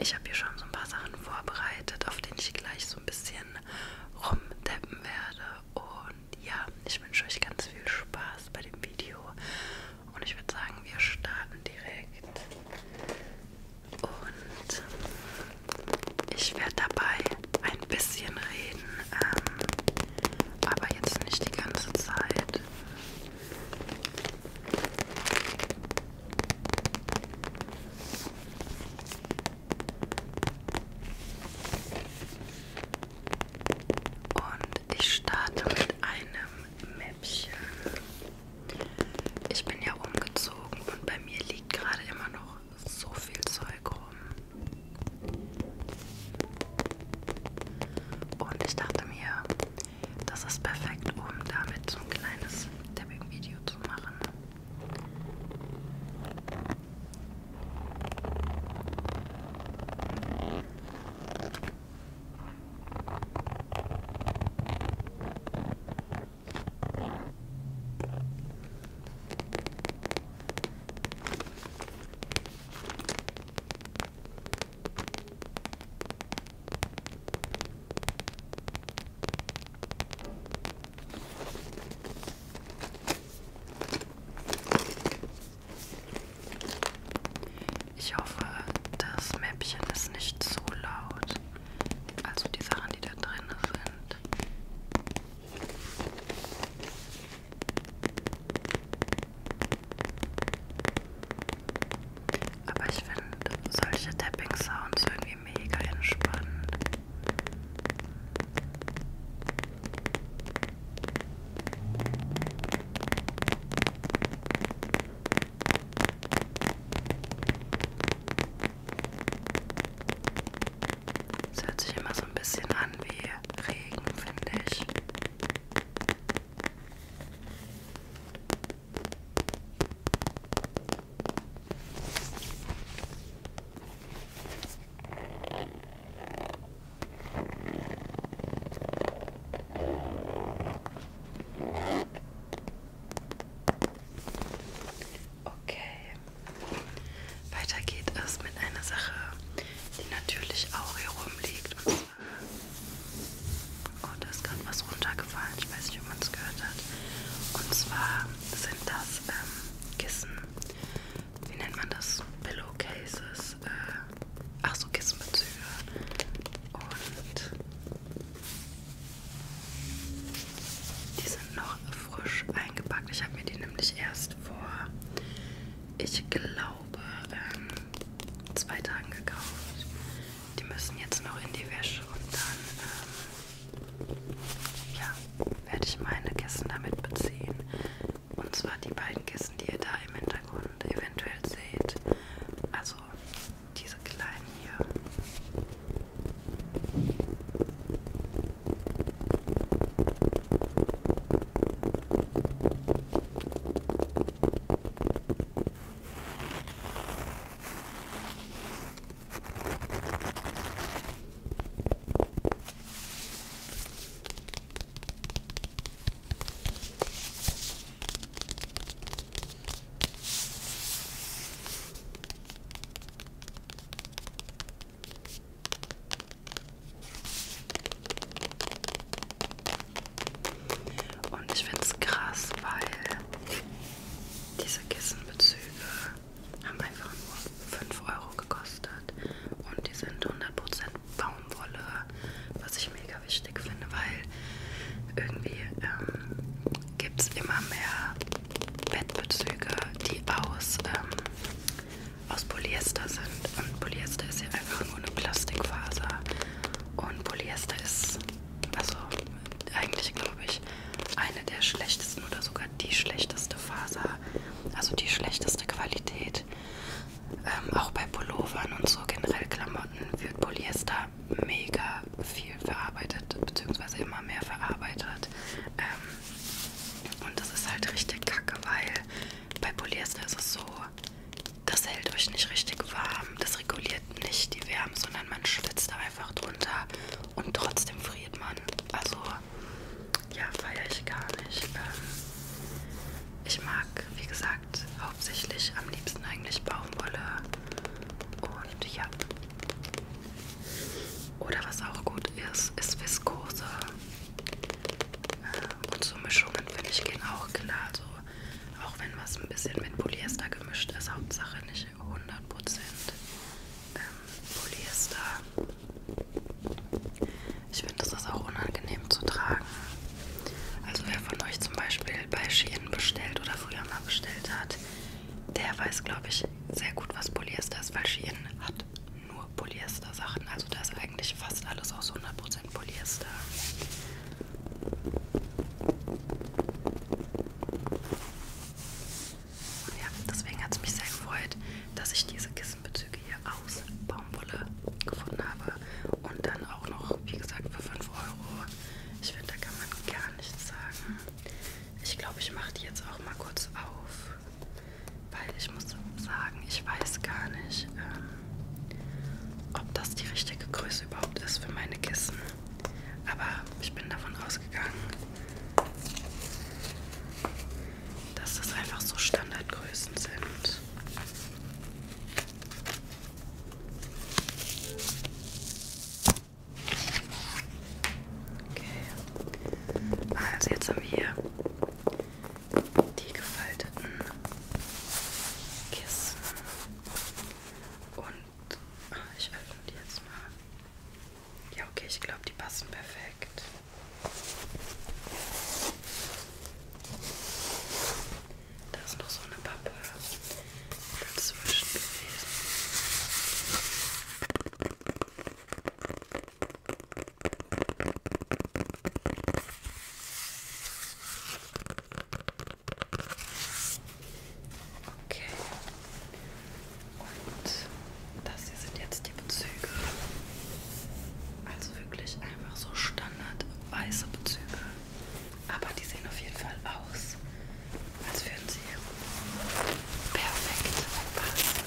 Ich habe hier schon so ein paar Sachen vorbereitet, auf denen ich gleich so ein bisschen rumtappen werde. Und ja, ich wünsche euch ganz viel Spaß bei dem Video. Und ich würde sagen, wir starten direkt. Und ich werde dabei ein bisschen reden, aber jetzt nicht die ganze Zeit. Und ich starte mit einem Mäppchen. Ich bin ja umgezogen und bei mir liegt gerade immer noch so viel Zeug rum. Und ich dachte mir, das ist perfekt, um damit so ein kleines Tapping-Video zu machen. Oder was auch gut ist, ist Viskose. Und so Mischungen, finde ich, gehen auch klar. Also, auch wenn was ein bisschen mit Polyester gemischt ist, Hauptsache nicht 100% Polyester. Ich finde, das ist auch unangenehm zu tragen. Also wer von euch zum Beispiel bei Shein bestellt oder früher mal bestellt hat, der weiß, glaube ich, sehr gut, was Polyester ist, weil Shein hat nur Polyester-Sachen. Also da ist eigentlich fast alles aus 100% Polyester. Und ja, deswegen hat es mich sehr gefreut, dass ich diese Kissenbezüge hier aus Baumwolle gefunden habe. Und dann auch noch, wie gesagt, für 5 Euro. Ich finde, da kann man gar nichts sagen. Ich glaube, ich mache die jetzt auch mal kurz auf, weil ich muss sagen, ich weiß gar nicht, ob das die richtige Größe überhaupt ist für meine Kissen. Aber ich bin davon ausgegangen, dass das einfach so Standardgrößen sind. Okay, also jetzt haben wir hier die gefalteten Kissen und ich öffne die jetzt mal. Ja, okay, ich glaube, die passen perfekt. Da ist noch so eine Pappe dazwischen gewesen. Okay. Und das hier sind jetzt die Bezüge. Also wirklich einfach so Standard weiße Bezüge. Aber die sehen auf jeden Fall aus, als würden sie perfekt passen.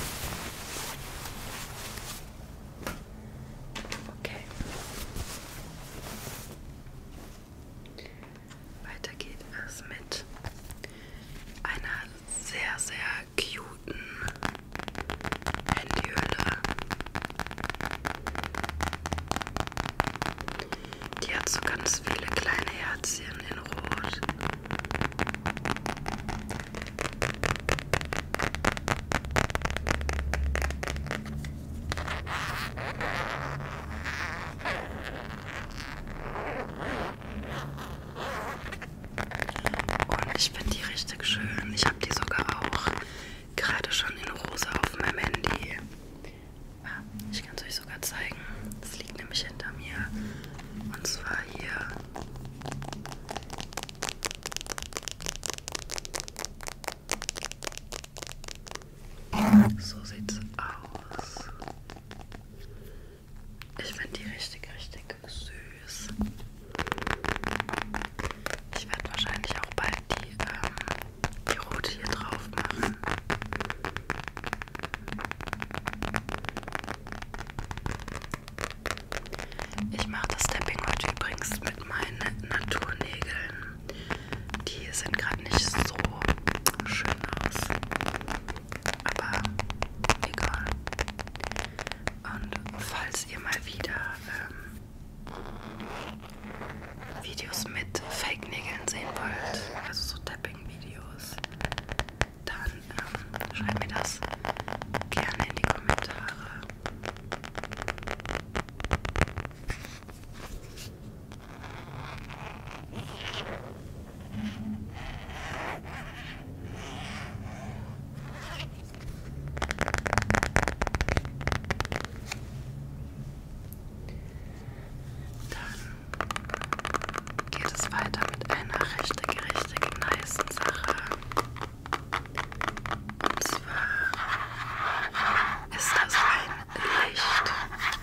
Okay. Weiter geht es mit einer sehr, sehr cuten Handyhülle. Die hat so ganz viele kleine Herzchen in Rot. Und ich finde die richtig schön. Ich habe die sogar auch gerade schon in rosa auf meinem Handy. Ich kann es euch sogar zeigen. Das liegt nämlich hinter mir. Und zwar hier. So sieht's aus. Ich finde die richtig, richtig süß. Ich werde wahrscheinlich auch bald die rote hier drauf machen. Ich mache das Tapping heute übrigens mit meinen Naturnägeln. Die sehen gerade nicht so schön aus. Aber egal. Und falls ihr mal wieder Videos mit Fake-Nägeln sehen wollt, also so Tapping-Videos, dann schreibt mir das gerne in die Kommentare. Dann geht es weiter mit einer richtig, richtig nicen Sache. Und zwar ist das ein Licht.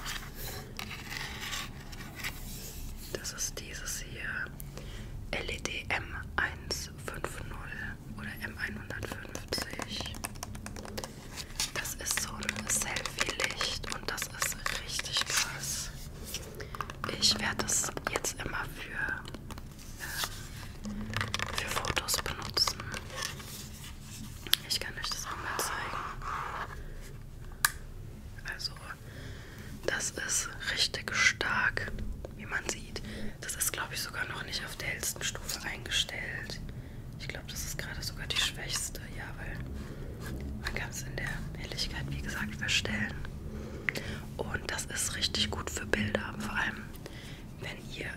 Das ist dieses hier. LED M150 oder M150. Das ist so ein Selfie-Licht und das ist richtig krass. Ich werde das jetzt immer für Fotos benutzen. Ich kann euch das auch mal zeigen. Also, das ist richtig stark, wie man sieht. Das ist, glaube ich, sogar noch nicht auf der hellsten Stufe eingestellt. Ich glaube, das ist gerade sogar die schwächste, ja, weil man kann es in der Helligkeit, wie gesagt, verstellen. Und das ist richtig gut für Bilder, vor allem wenn ihr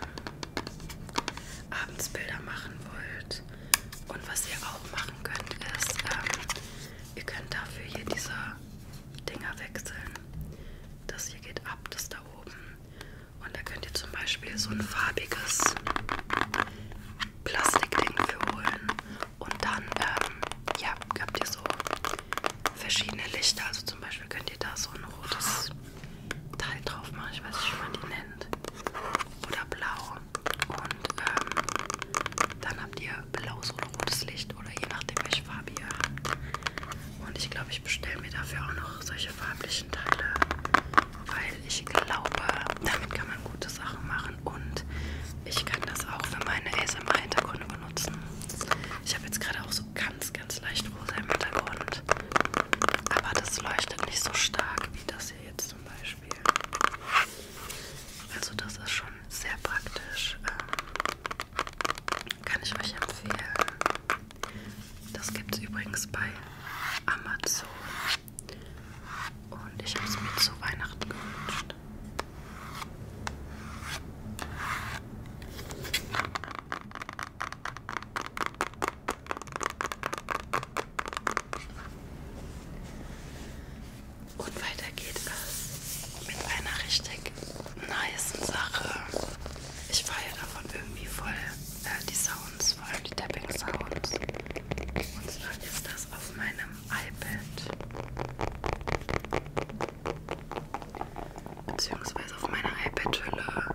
abends Bilder machen wollt. Und was ihr auch machen könnt, ist, ihr könnt dafür hier diese Dinger wechseln. Das hier geht ab, das da oben. Und da könnt ihr zum Beispiel so ein farbiges Plastikding für holen. Und dann, ja, habt ihr so verschiedene Lichter. Also zum Beispiel könnt ihr da so ein rotes Teil drauf machen. Ich weiß nicht, wie man die nennt. Oder blau. Und dann habt ihr blaues oder rotes Licht. Oder je nachdem, welche Farbe ihr habt. Und ich glaube, ich bestelle mir dafür auch noch solche farblichen Teile. Weil ich glaube, damit kann man gute Sachen machen. Und ich kann das auch für meine ASMR-Hintergründe benutzen. Ich habe jetzt gerade auch so ganz, ganz leicht rosa im Hintergrund. Aber das leuchtet nicht so stark wie das hier jetzt zum Beispiel. Also das ist schon sehr praktisch. Kann ich euch empfehlen. Das gibt es übrigens bei Amazon. Und ich habe es mir zu Weihnachten gewünscht. Und weiter geht es mit einer richtig nicen Sache. Ich feiere davon irgendwie voll die Sounds, vor allem die Tapping-Sounds. Und zwar ist das auf meinem iPad. Beziehungsweise auf meiner iPad-Hülle.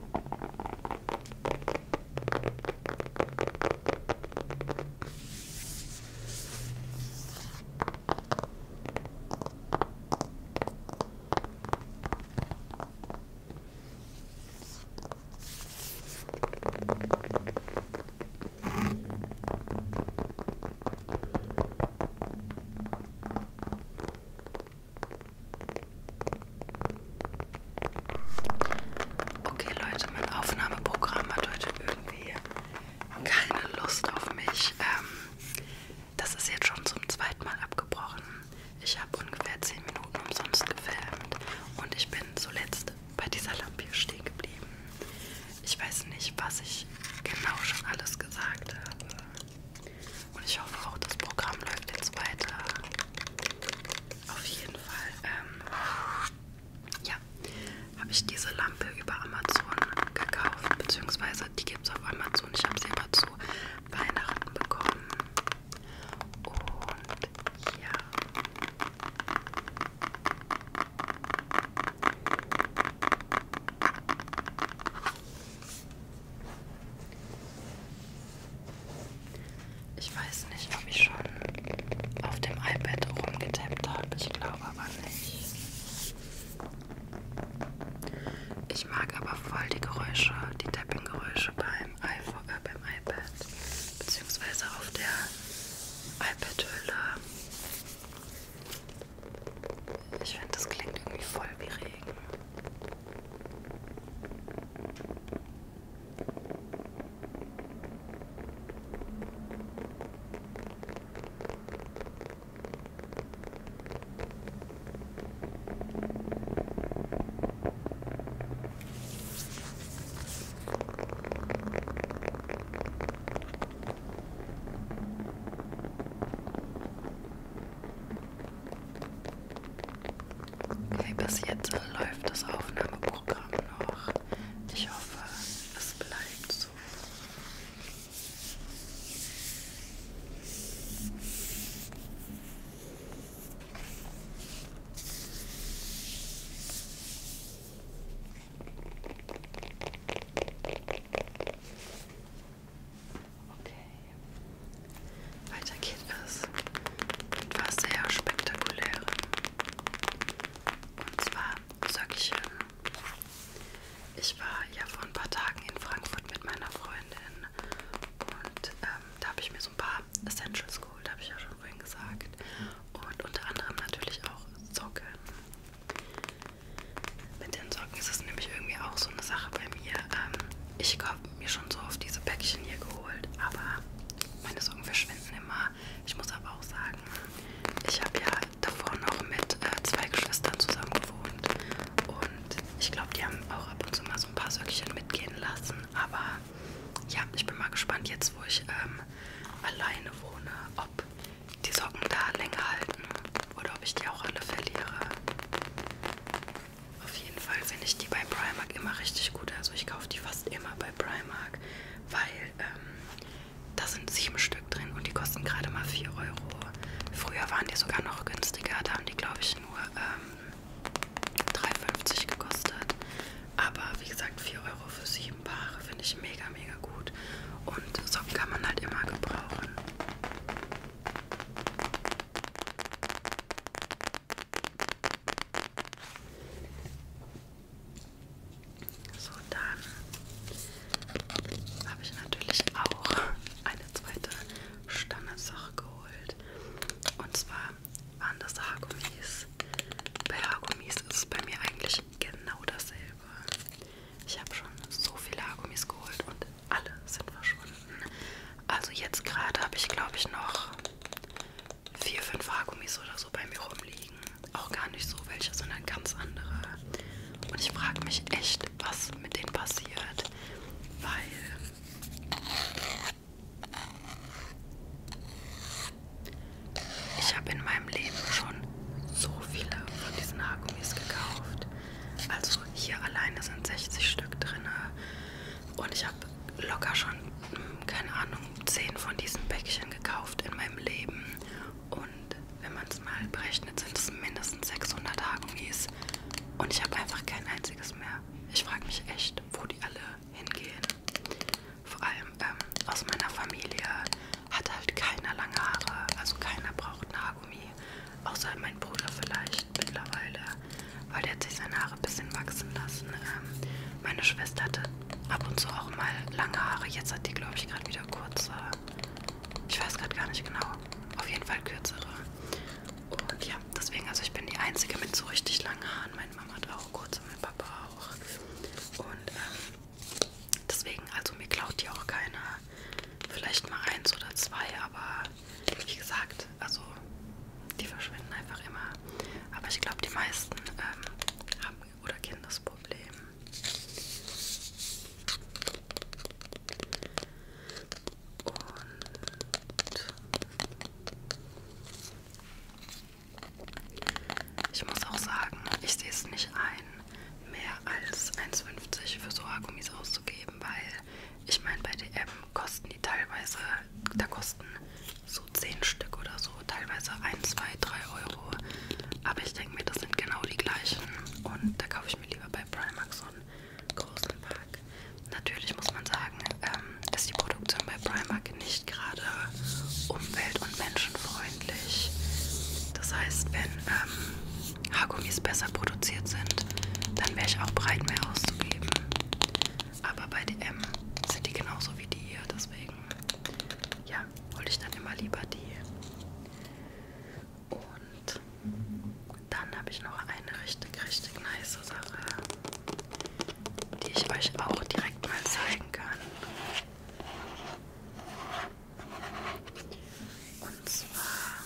Okay, Leute, mein Aufnahmeprogramm hat heute irgendwie keine Lust auf mich. Das ist jetzt schon zum zweiten Mal abgebrochen. Ich habe ungefähr 10 Minuten umsonst gefilmt und ich bin zuletzt bei dieser Lampe hier stehen geblieben. Ich weiß nicht, was ich genau schon alles gesagt habe. Und ich hoffe auch, das Programm läuft jetzt weiter. Auf jeden Fall, ja, habe ich diese Lampe über Amazon gekauft, beziehungsweise die gibt es auf Amazon. Ich habe sie aber zu Weihnachten bekommen. Und ja. Ich weiß nicht, ob ich schon auf dem iPad rumgetappt habe. Ich glaube aber nicht. Ich mag aber voll die Geräusche, die Tapping-Geräusche beim iPad, beziehungsweise auf der iPad-Hülle. Ich finde, das klingt irgendwie voll wie Regen. ich habe mir schon so oft diese Päckchen hier geholt, aber meine Socken verschwinden immer. Ich muss aber auch sagen, ich habe ja davor noch mit 2 Geschwistern zusammen gewohnt und ich glaube, die haben auch ab und zu mal so ein paar Söckchen mitgehen lassen, aber ja, ich bin mal gespannt jetzt, wo ich alleine wohne, ob die Socken da länger halten oder ob ich die auch alle verliere. Auf jeden Fall finde ich die bei Primark immer richtig gut, also ich kaufe die fast immer bei Primark, weil da sind 7 Stück drin und die kosten gerade mal 4 Euro. Früher waren die sogar noch günstiger, da haben die glaube ich nur 3,50 gekostet. Aber wie gesagt, 4 Euro für 7 Paare finde ich mega, mega gut. Und Socken kann man halt immer gebrauchen. So, dann habe ich natürlich auch eine zweite Standardsache geholt. Und zwar waren das Haargummis. Bei Haargummis ist es bei mir eigentlich genau dasselbe. Ich habe schon so viele Haargummis geholt und alle sind verschwunden. Also jetzt gerade habe ich glaube ich noch 4, 5 Haargummis oder so bei mir rumliegen. Auch gar nicht so welche, sondern ganz andere. Und ich frage mich echt, was mit denen passiert. Weil ich habe in meinem Leben schon so viele von diesen Haargummis gekauft. Also hier alleine sind 60 Stück drin. Und ich habe locker schon, keine Ahnung, 10 von diesen Päckchen gekauft in meinem Leben. Und wenn man es mal berechnet, sind es mindestens 600 Haargummis. Und ich habe einfach kein einziges mehr. Ich frage mich echt, wo die alle hingehen. Vor allem aus meiner Familie hat halt keiner lange Haare. Also keiner braucht ein Haargummi. Außer mein Bruder vielleicht mittlerweile. Weil der hat sich seine Haare ein bisschen wachsen lassen. Meine Schwester hatte ab und zu auch mal lange Haare. Jetzt hat die, glaube ich, gerade wieder kurze. Ich weiß gerade gar nicht genau. Auf jeden Fall kürzere. Und ja, deswegen, also ich bin die Einzige mit so richtig langen Haaren. Meine Mama hat auch kurze, mein Papa auch. Und deswegen, also mir klaut die auch keiner. Vielleicht mal 1 oder 2, aber wie gesagt, also die verschwinden einfach immer. Aber ich glaube, die meisten haben oder kennen das Problem. Ich muss auch sagen, ich sehe es nicht ein, mehr als 1,50 für so Haargummis auszugeben, weil ich meine, bei DM kosten die teilweise, da kosten so 10 Stück oder so, teilweise 1, 2, 3 Euro. Aber ich denke mir, das sind genau die gleichen und da kaufe ich mir lieber bei Primark so einen großen Pack. Natürlich muss man sagen, ist die Produktion bei Primark nicht gerade umwelt- und menschenfreundlich. Das heißt, wenn Haargummis besser produziert sind, dann wäre ich auch bereit, mehr auszugeben. Aber bei DM sind die genauso wie die hier, deswegen ja, hole ich dann immer lieber die. Und dann habe ich noch eine richtig, richtig nice Sache, die ich euch auch direkt mal zeigen kann. Und zwar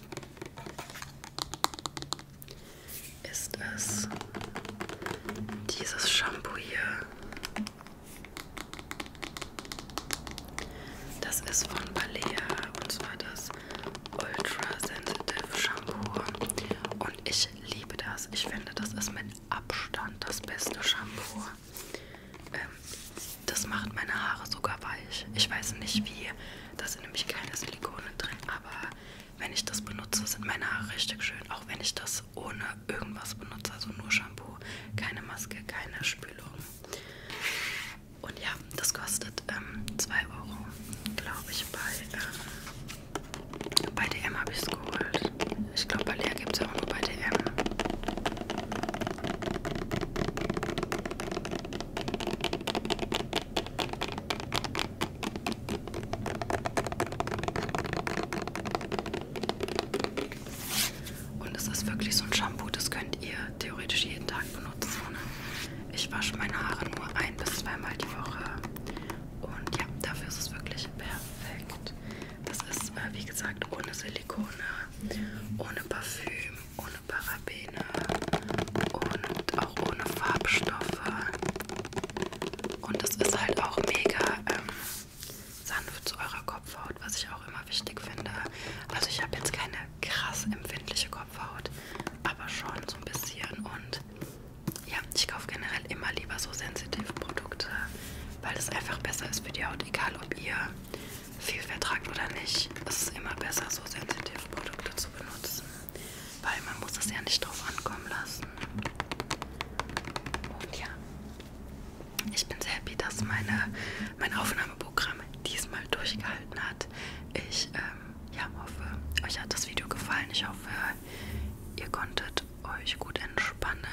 ist es dieses Shampoo hier. Das ist von Balea und zwar das Ultra Sensitive Shampoo. Und ich liebe das. Ich finde, das ist mit Abstand das beste Shampoo. Das macht meine Haare sogar weich. Ich weiß nicht wie. Da sind nämlich keine Silikone drin, aber wenn ich das benutze, sind meine Haare richtig schön. Auch wenn ich das ohne irgendwas benutze, also nur Shampoo, keine Maske, keine Spülung. Und ja, das kostet 2 Euro, glaube ich, bei DM habe ich es geholt. Ich glaube, bei Lea gibt es ja auch nur bei DM. Und es ist wirklich so ein Shampoo, das könnt ihr theoretisch jeden Tag benutzen. Ich wasche meine Haare nur 1- bis 2-mal die Woche. wie gesagt, ohne Silikone, ohne Parfüm, ohne Parabene und auch ohne Farbstoffe. Und es ist halt auch mega sanft zu eurer Kopfhaut, was ich auch immer wichtig finde. Also ich habe jetzt keine krass empfindliche Kopfhaut, aber schon so ein bisschen. Und ja, ich kaufe generell immer lieber so sensitive Produkte, weil es einfach besser ist für die Haut, egal ob ihr viel vertragt oder nicht. Es ist immer besser, so sensitive Produkte zu benutzen, weil man muss es ja nicht drauf ankommen lassen. Und ja, ich bin sehr happy, dass mein Aufnahmeprogramm diesmal durchgehalten hat. Ich ja, hoffe, euch hat das Video gefallen. Ich hoffe, ihr konntet euch gut entspannen